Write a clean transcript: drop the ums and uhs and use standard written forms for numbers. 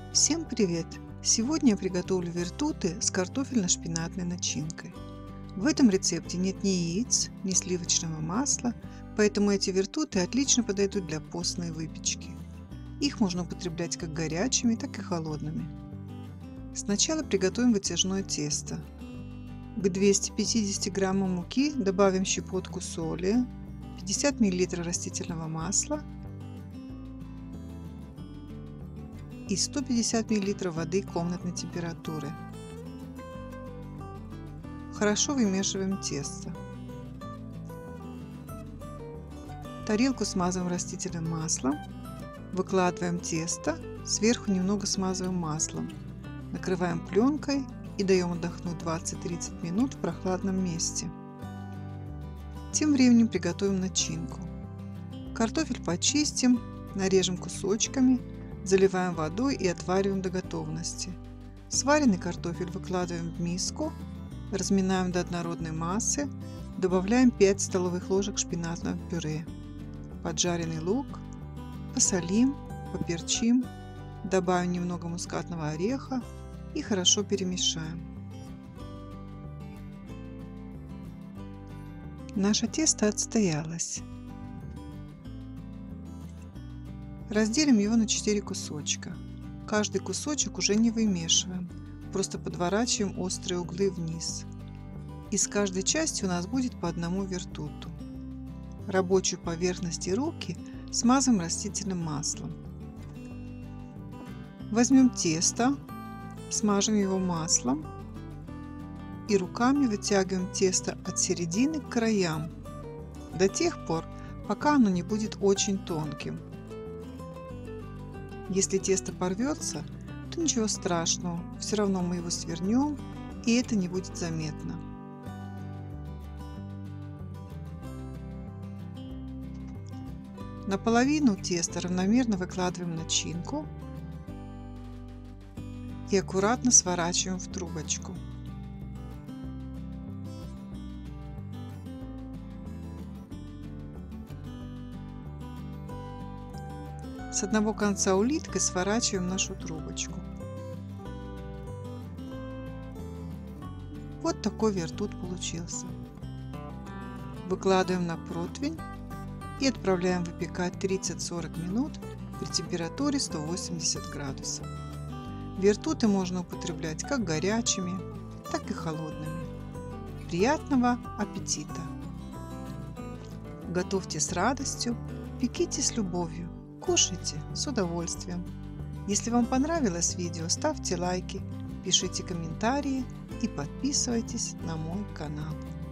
Всем привет! Сегодня я приготовлю вертуты с картофельно-шпинатной начинкой. В этом рецепте нет ни яиц, ни сливочного масла, поэтому эти вертуты отлично подойдут для постной выпечки. Их можно употреблять как горячими, так и холодными. Сначала приготовим вытяжное тесто. К 250 граммам муки добавим щепотку соли, 50 мл растительного масла и 150 мл воды комнатной температуры. Хорошо вымешиваем тесто. Тарелку смазываем растительным маслом. Выкладываем тесто, сверху немного смазываем маслом. Накрываем пленкой и даем отдохнуть 20-30 минут в прохладном месте. Тем временем приготовим начинку. Картофель почистим, нарежем кусочками, заливаем водой и отвариваем до готовности. Сваренный картофель выкладываем в миску, разминаем до однородной массы, добавляем 5 столовых ложек шпинатного пюре, поджаренный лук, посолим, поперчим, добавим немного мускатного ореха и хорошо перемешаем. Наше тесто отстоялось. Разделим его на 4 кусочка. Каждый кусочек уже не вымешиваем, просто подворачиваем острые углы вниз. Из каждой части у нас будет по одному вертуту. Рабочую поверхность и руки смазываем растительным маслом. Возьмем тесто, смажем его маслом и руками вытягиваем тесто от середины к краям до тех пор, пока оно не будет очень тонким. Если тесто порвется, то ничего страшного, все равно мы его свернем, и это не будет заметно. Наполовину теста равномерно выкладываем начинку и аккуратно сворачиваем в трубочку. С одного конца улиткой сворачиваем нашу трубочку. Вот такой вертут получился. Выкладываем на противень и отправляем выпекать 30-40 минут при температуре 180 градусов. Вертуты можно употреблять как горячими, так и холодными. Приятного аппетита! Готовьте с радостью, пеките с любовью. Кушайте с удовольствием. Если вам понравилось видео, ставьте лайки, пишите комментарии и подписывайтесь на мой канал.